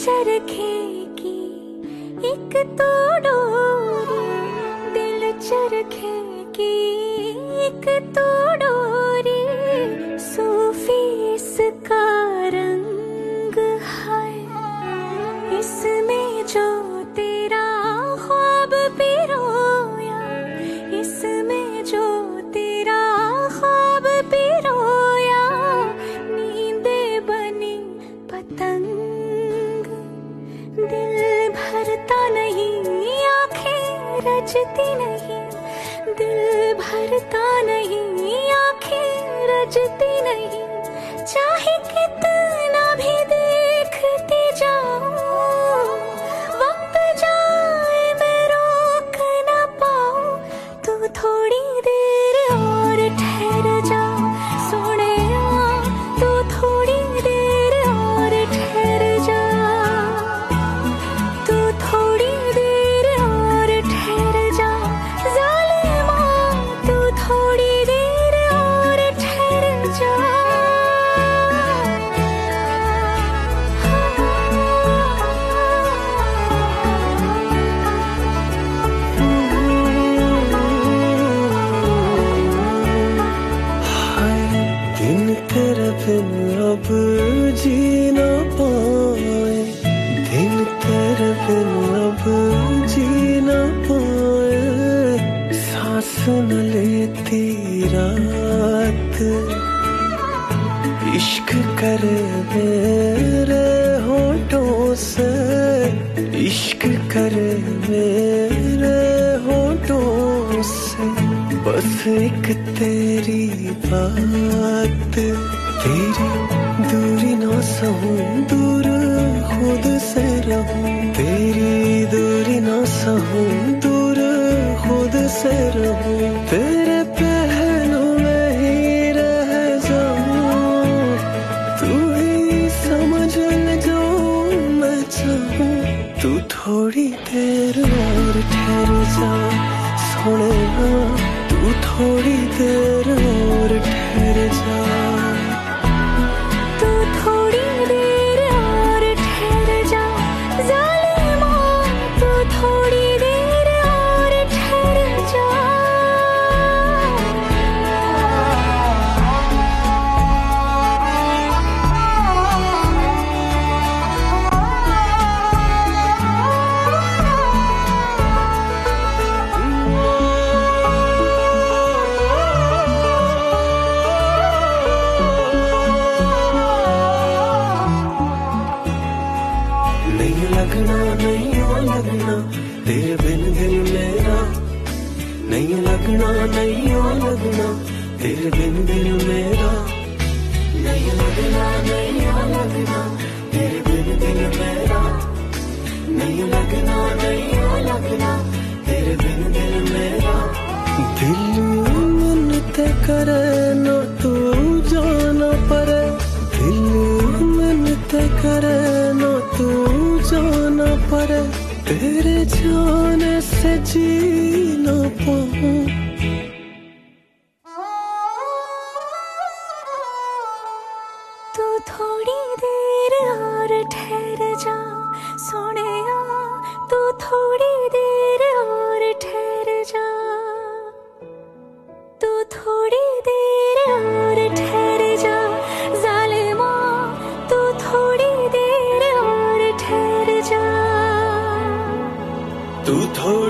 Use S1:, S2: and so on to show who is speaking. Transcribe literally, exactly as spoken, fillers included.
S1: चरखे की एक तो डोरी, दिल चरखे की एक तो डोरी, सूफी इसका रंग है, इसमें जो तेरा ख्वाब पिरोया, इसमें जो तेरा ख्वाब पिरोया, नींदे बनी पतंग, दिल भरता नहीं आंखें रजती नहीं, दिल भरता नहीं आंखें रजती नहीं, चाहे कितना भी देखती जाऊं, वक्त जाए मैं रोक ना पाऊं, तू थोड़ी देर और ठहर जा सोने, तू थोड़ी देर और ठहर जा, तू थोड़ी देर और ठहर जा ज़ालिमा, तू थोड़ी देर और ठहर जा।
S2: दिन तेरे बिन अब जी ना पाए, दिन तेरे बिन अब जी ना पाए, सांस न लेती रात, इश्क करे मेरे होठों से, इश्क करे मेरे होठों से, बस एक तेरी बात, तेरी दूरी ना सहूं, दूर खुद से रहूं, तेरी दूरी ना सहूं, दूर खुद से रहूं, तेरे पहलू में ही रह जाऊं, तू ही समझ ले जो मैं चाहूं, तू थोड़ी देर और ठहर जा सोने, तू थोड़ी देर और ठहर जा,
S1: तू थोड़ी देर और ठहर जा ज़ालिमा, तू थोड़ी देर और ठहर जा।
S2: नहीं लगना नहीं ओ लगना तेरे बिन दिल मेरा, नहीं लगना नहीं ओ लगना तेरे बिन दिल मेरा, नहीं लगना नहीं ओ लगना तेरे बिन दिल मेरा, नहीं लगना नहीं ओ लगना तेरे बिन दिल मेरा, दिल मिन्नत करे ना तू जाना पड़े, दिल मिन्नत करे ना तू जाना पड़े, तेरे जाने से जी ना पाऊं,
S1: तू थोड़ी देर और ठहर जा सोने, तू थोड़ी देर और ठहर जा, तू थोड़ी देर और ठहर जा ज़ालिमा, तू थोड़ी देर और ठहर जा,
S2: तू थोड़ी